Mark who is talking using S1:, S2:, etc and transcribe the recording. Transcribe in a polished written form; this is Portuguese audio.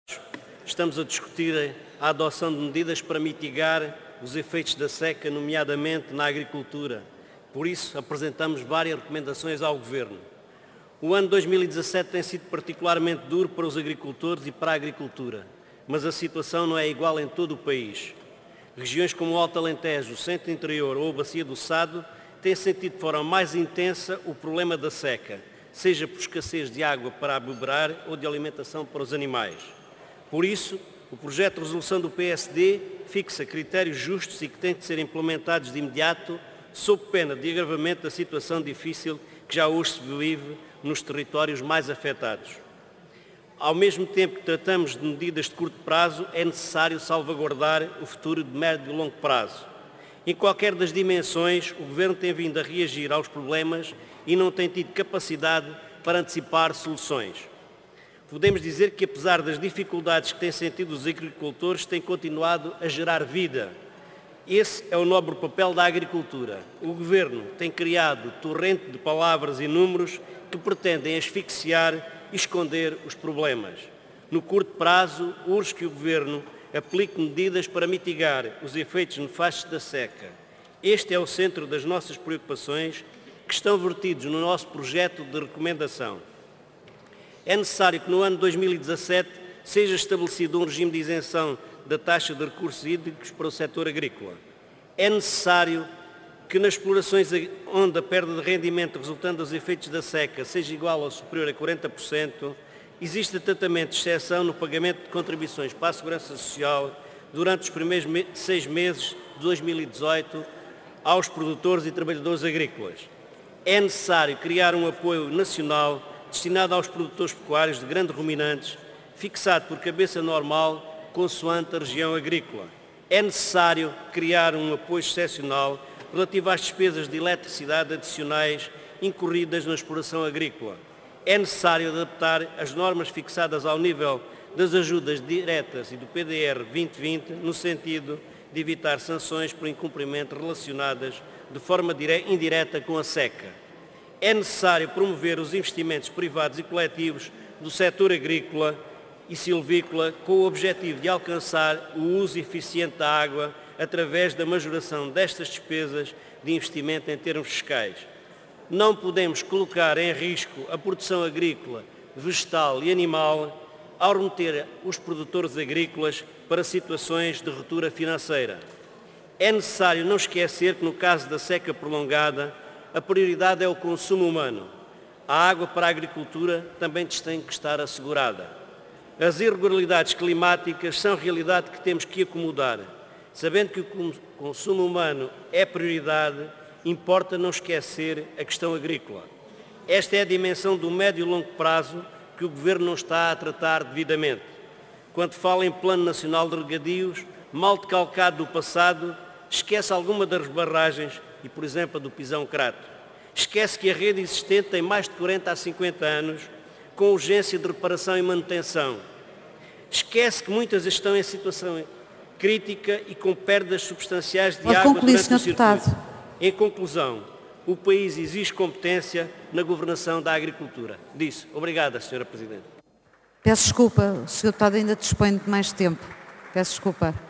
S1: Estamos a discutir a adoção de medidas para mitigar os efeitos da seca, nomeadamente na agricultura. Por isso, apresentamos várias recomendações ao Governo. O ano 2017 tem sido particularmente duro para os agricultores e para a agricultura, mas a situação não é igual em todo o país. Regiões como o Alto Alentejo, o Centro Interior ou a Bacia do Sado têm sentido de forma mais intensa o problema da seca, seja por escassez de água para abeberar ou de alimentação para os animais. Por isso, o projeto de resolução do PSD fixa critérios justos e que têm de ser implementados de imediato, sob pena de agravamento da situação difícil que já hoje se vive nos territórios mais afetados. Ao mesmo tempo que tratamos de medidas de curto prazo, é necessário salvaguardar o futuro de médio e longo prazo. Em qualquer das dimensões, o Governo tem vindo a reagir aos problemas e não tem tido capacidade para antecipar soluções. Podemos dizer que, apesar das dificuldades que têm sentido os agricultores, têm continuado a gerar vida. Esse é o nobre papel da agricultura. O Governo tem criado torrente de palavras e números que pretendem asfixiar e esconder os problemas. No curto prazo, urge que o Governo aplique medidas para mitigar os efeitos nefastos da seca. Este é o centro das nossas preocupações, que estão vertidos no nosso projeto de recomendação. É necessário que no ano 2017 seja estabelecido um regime de isenção da taxa de recursos hídricos para o setor agrícola. É necessário que nas explorações onde a perda de rendimento resultante dos efeitos da seca seja igual ou superior a 40%, exista tratamento de exceção no pagamento de contribuições para a Segurança Social durante os primeiros 6 meses de 2018 aos produtores e trabalhadores agrícolas. É necessário criar um apoio nacional destinado aos produtores pecuários de grandes ruminantes, fixado por cabeça normal, consoante a região agrícola. É necessário criar um apoio excepcional relativo às despesas de eletricidade adicionais incorridas na exploração agrícola. É necessário adaptar as normas fixadas ao nível das ajudas diretas e do PDR 2020, no sentido de evitar sanções por incumprimento relacionadas de forma indireta com a seca. É necessário promover os investimentos privados e coletivos do setor agrícola e silvícola com o objetivo de alcançar o uso eficiente da água através da majoração destas despesas de investimento em termos fiscais. Não podemos colocar em risco a produção agrícola, vegetal e animal ao remeter os produtores agrícolas para situações de ruptura financeira. É necessário não esquecer que no caso da seca prolongada, a prioridade é o consumo humano. A água para a agricultura também tem que estar assegurada. As irregularidades climáticas são realidade que temos que acomodar. Sabendo que o consumo humano é prioridade, importa não esquecer a questão agrícola. Esta é a dimensão do médio e longo prazo que o Governo não está a tratar devidamente. Quando fala em Plano Nacional de Regadios, mal decalcado do passado, esquece alguma das barragens e, por exemplo, a do Pisão Crato. Esquece que a rede existente tem mais de 40 a 50 anos, com urgência de reparação e manutenção. Esquece que muitas estão em situação crítica e com perdas substanciais de água durante o circuito. Em conclusão, o país exige competência na governação da agricultura. Disse. Obrigada, Sra. Presidente.
S2: Peço desculpa, o Sr. Deputado ainda dispõe de mais tempo. Peço desculpa.